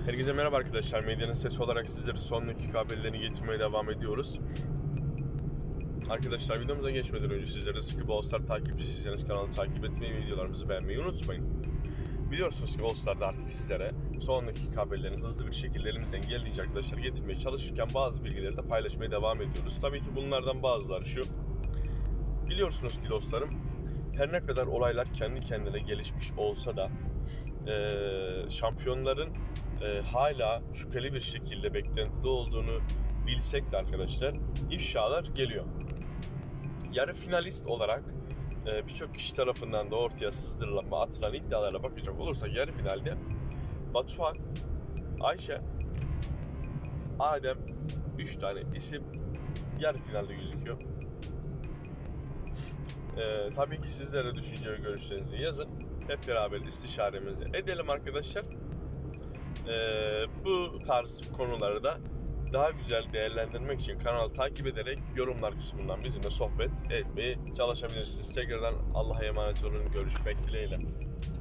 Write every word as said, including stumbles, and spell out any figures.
Herkese merhaba arkadaşlar. Medyanın sesi olarak sizlere son dakika haberlerini getirmeye devam ediyoruz. Arkadaşlar videomuza geçmeden önce sizlere sıkı All Star takipçisiyseniz kanalı takip etmeyi ve videolarımızı beğenmeyi unutmayın. Biliyorsunuz ki All Star'da artık sizlere son dakika haberlerini hızlı bir şekilde elimizden geldiğince arkadaşlar getirmeye çalışırken bazı bilgileri de paylaşmaya devam ediyoruz. Tabii ki bunlardan bazıları şu. Biliyorsunuz ki dostlarım, her ne kadar olaylar kendi kendine gelişmiş olsa da e, şampiyonların e, hala şüpheli bir şekilde beklentide olduğunu bilsek de arkadaşlar ifşalar geliyor. Yarı finalist olarak e, birçok kişi tarafından da ortaya sızdırılan, atılan iddialara bakacak olursak yarı finalde Batuhan, Ayşe, Adem, üç tane isim yarı finalde gözüküyor. Ee, tabii ki sizlere düşünce ve görüşlerinizi yazın. Hep beraber istişaremizi edelim arkadaşlar. Ee, bu tarz konuları da daha güzel değerlendirmek için kanalı takip ederek yorumlar kısmından bizimle sohbet etmeye çalışabilirsiniz. Tekrardan Allah'a emanet olun. Görüşmek dileğiyle.